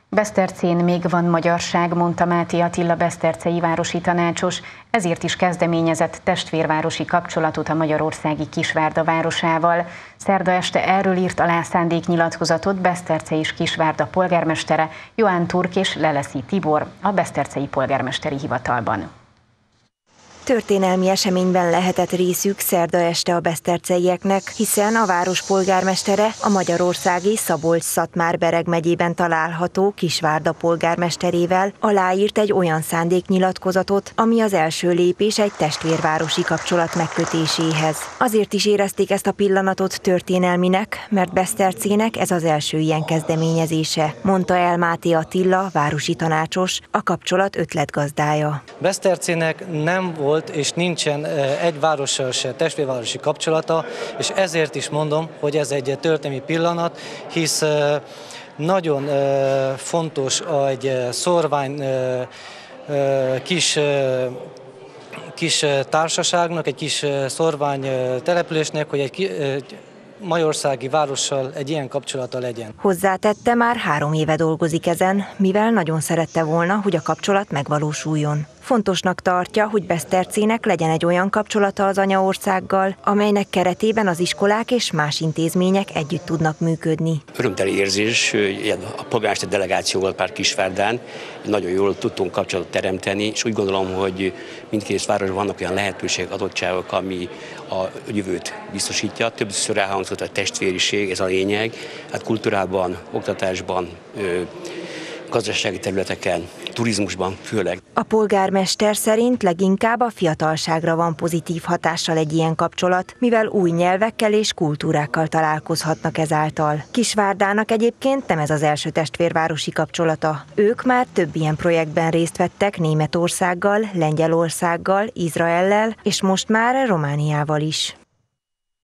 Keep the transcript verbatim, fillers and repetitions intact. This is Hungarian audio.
Besztercén még van magyarság, mondta Máté Attila besztercei városi tanácsos, ezért is kezdeményezett testvérvárosi kapcsolatot a magyarországi Kisvárda városával. Szerda este erről írt alá szándéknyilatkozatot Beszterce és Kisvárda polgármestere, Joán Turk és Leleszi Tibor a besztercei polgármesteri hivatalban. Történelmi eseményben lehetett részük szerda este a beszterceieknek, hiszen a város polgármestere a magyarországi Szabolcs-Szatmár-Bereg megyében található Kisvárda polgármesterével aláírt egy olyan szándéknyilatkozatot, ami az első lépés egy testvérvárosi kapcsolat megkötéséhez. Azért is érezték ezt a pillanatot történelminek, mert Besztercének ez az első ilyen kezdeményezése, mondta el Máté Attila, városi tanácsos, a kapcsolat ötletgazdája. Besztercének nem volt és nincsen egy várossal se testvérvárosi kapcsolata, és ezért is mondom, hogy ez egy történelmi pillanat, hisz nagyon fontos egy szorvány kis, kis társaságnak, egy kis szorvány településnek, hogy egy magyarországi várossal egy ilyen kapcsolata legyen. Hozzátette, már három éve dolgozik ezen, mivel nagyon szerette volna, hogy a kapcsolat megvalósuljon. Fontosnak tartja, hogy Besztercének legyen egy olyan kapcsolata az anyaországgal, amelynek keretében az iskolák és más intézmények együtt tudnak működni. Örömteli érzés, a polgármester delegációval pár Kisvárdán nagyon jól tudtunk kapcsolatot teremteni, és úgy gondolom, hogy mindkét városban vannak olyan lehetőségek, adottságok, ami a jövőt biztosítja. Többször elhangzott a testvériség, ez a lényeg, hát kultúrában, oktatásban, gazdasági területeken, turizmusban főleg. A polgármester szerint leginkább a fiatalságra van pozitív hatással egy ilyen kapcsolat, mivel új nyelvekkel és kultúrákkal találkozhatnak ezáltal. Kisvárdának egyébként nem ez az első testvérvárosi kapcsolata. Ők már több ilyen projektben részt vettek Németországgal, Lengyelországgal, Izraellel és most már Romániával is.